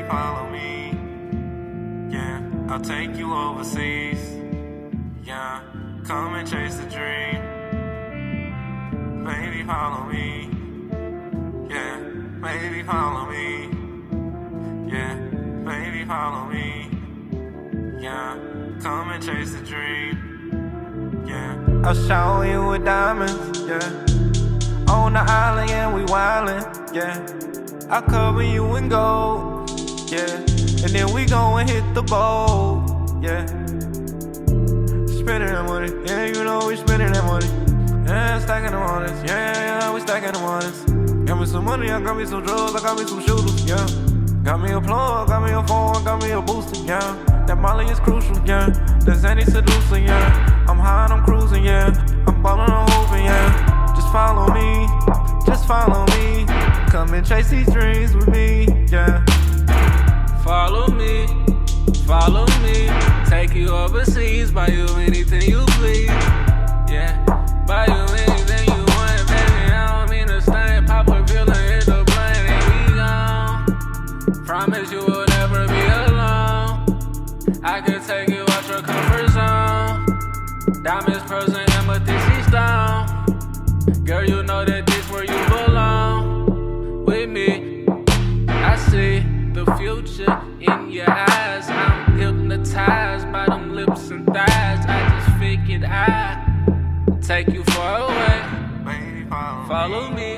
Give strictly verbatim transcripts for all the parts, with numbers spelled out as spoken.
follow me. Yeah, I'll take you overseas. Yeah, come and chase the dream. Baby, follow me. Yeah, baby, follow me. Yeah, baby, follow me. Yeah, come and chase the dream. Yeah, I'll shower you with diamonds. Yeah, on the island, yeah, we wildin'. Yeah, I'll cover you in gold. Yeah, and then we go and hit the bowl. Yeah, spending that money. Yeah, you know we spending that money. Yeah, stacking the honors. Yeah, yeah, we stacking the honors. Got me some money, I got me some drugs, I got me some shooters. Yeah, got me a plug, got me a phone, got me a booster. Yeah, that Molly is crucial. Yeah, that's any seducer. Yeah, I'm high and I'm cruising. Yeah, I'm ballin' on hooping. Yeah, just follow me, just follow me. Come and chase these dreams with me. Yeah, follow me, follow me. Take you overseas, buy you anything you please. Yeah, buy you anything you want, baby. I don't mean to stand, pop a pill and hit the blunt and we gone. Promise you will never be alone. I can take you out your comfort zone. Diamonds, pearls, and amethyst stone. Girl, you know that this where you belong. With me, I see the future in your eyes. I'm hypnotized by them lips and thighs. I just figured I'd take you far away. baby, follow, Follow me. me.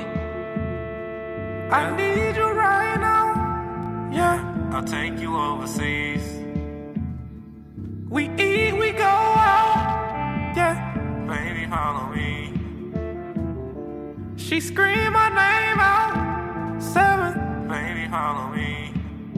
I need you right now. Yeah, I'll take you overseas. We eat, we go out. Yeah, baby, follow me. She scream my name out. Seven, baby, follow me.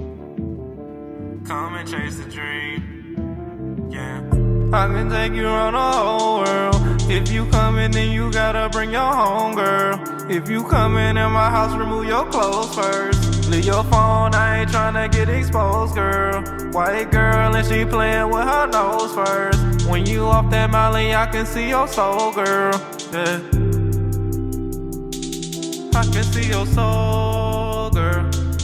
Come and chase the dream. Yeah, I can take you around the whole world. If you coming, then you gotta bring your home, girl. If you coming in my house, remove your clothes first. Leave your phone, I ain't tryna get exposed, girl. White girl and she playing with her nose first. When you off that Molly, I can see your soul, girl. Yeah, I can see your soul, girl.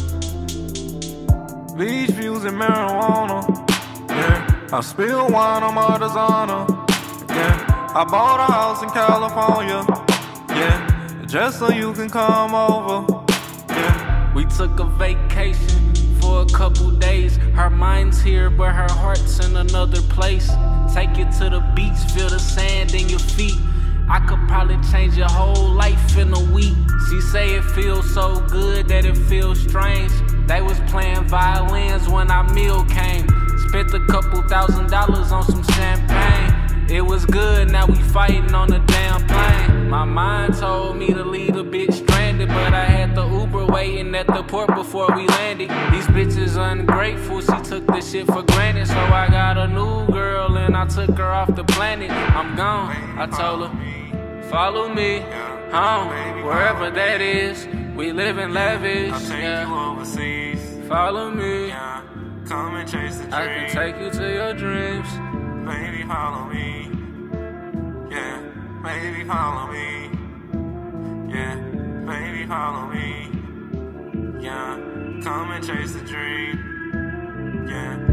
Beach views and marijuana. Yeah, I spill wine on my designer. Yeah, I bought a house in California. Yeah, just so you can come over. Yeah, We took a vacation for a couple days. Her mind's here, but her heart's in another place. Take you to the beach, feel the sand in your feet. I could probably change your whole life in a week. She say it feels so good that it feels strange. They was playing violins when our meal came. Spent a couple thousand dollars on some champagne. It was good, now we fighting on the damn plane. My mind told me to leave a bit stranded, but I had the Uber waiting at the port before we landed. These bitches ungrateful, she took this shit for granted. So I got a new girl and I took her off the planet. I'm gone, I told her, follow me home, wherever that is. We live in lavish, I'll take yeah. you overseas. Follow me, Yeah, come and chase the dream. I can take you to your dreams. Baby, follow me. Yeah, baby, follow me. Yeah, baby, follow me. Yeah, come and chase the dream. Yeah.